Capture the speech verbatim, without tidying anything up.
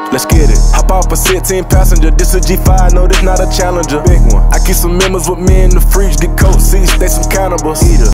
let's get it. Hop off a sixteen passenger, this a G five, no, this not a Challenger. Big one. I keep some members with me in the fridge, get coat seats, they some cannibals. Eater.